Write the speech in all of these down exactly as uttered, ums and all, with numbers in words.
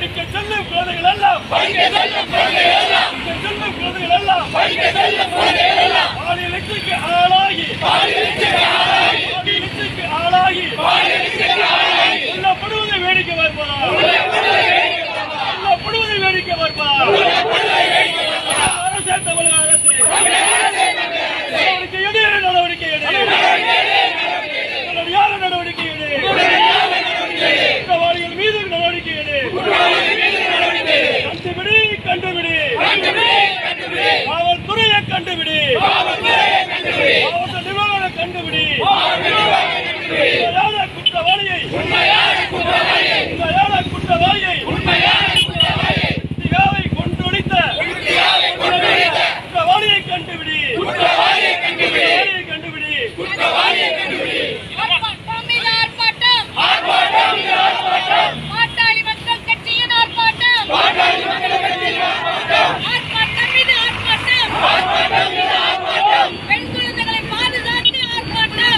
படிக்க செல்லும் குழந்தைகள் எல்லாம் செல்லும் குழந்தைகள் எல்லாம் பாலியலுக்கு ஆளாகி பாலியலுக்கு ஆளாகி கொல்லப்படுவதை வேடிக்கை வருவதா கொல்லப்படுவதை வேடிக்கை வருவதா அரசே தமிழக அரசு நடவடிக்கை எடு நடவடிக்கை எடு யார நடவடிக்கை எடு குற்றவாளிகள் மீது நடவடிக்கை எடு கண்டுபிடி கண்டுபிடி காவல்துறையை கண்டுபிடி மாவட்ட நிர்வாக கண்டுபிடி குற்றவாளியை குற்றவாளியை இந்தியாவை கொன்றொழித்த குற்றவாளியை கண்டுபிடி கண்டுபிடி பாட்டாளி மக்கள் கட்சியின் ஆர்ப்பாட்டம் பெண் குழந்தைகளை பாதுகாத்து ஆர்ப்பாட்டம்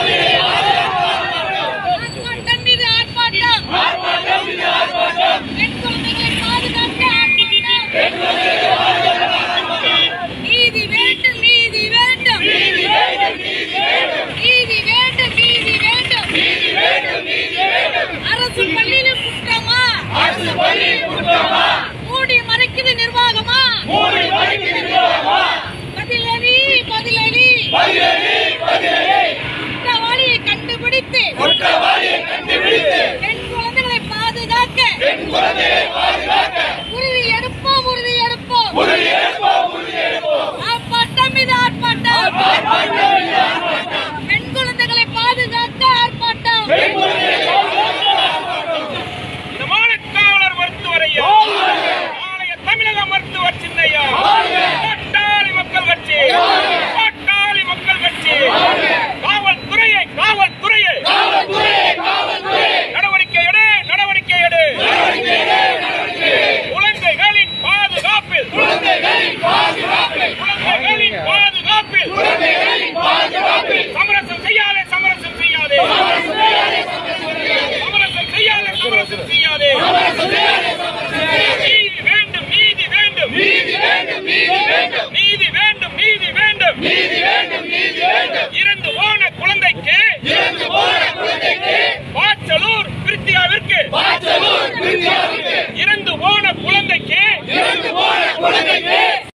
ஆர்ப்பாட்டம் மீது ஆர்ப்பாட்டம் பெண் குழந்தைகளை பாதுகாத்து ஆர்ப்பாட்டம் நீதி வேண்டும் நீதி வேண்டும் நீதி வேண்டும் நீதி வேண்டும் அரசு பள்ளியிலும் குற்றமா மூடி மறைக்குது நிர்வாகமா பதிலடி பதிலடி குற்றவாளியை கண்டுபிடித்து பெண் குழந்தைகளை பாதுகாக்க உறுதி எடுப்போம் உறுதி எடுப்போம் ஆர்ப்பாட்டம் மீது ஆர்ப்பாட்டம் பெண் குழந்தைகளை பாதுகாக்க ஆர்ப்பாட்டம் காவலர் மருத்துவரையா தமிழக மருத்துவர் சின்னையா பாட்டாளி மக்கள் கட்சி பாட்டாளி மக்கள் கட்சி காவல்துறையை காவல்துறையை நடவடிக்கை எடு நடவடிக்கை எடு குழந்தைகளின் பாதுகாப்பில் குழந்தைகளின் பாதுகாப்பில் சமரசம் செய்யாதே சமரசம் செய்யாதே சமரசம் செய்யாதே சமரசம் செய்யாதே நீதி வேண்டும் நீதி வேண்டும் நீதி வேண்டும் நீதி வேண்டும் நீதி வேண்டும்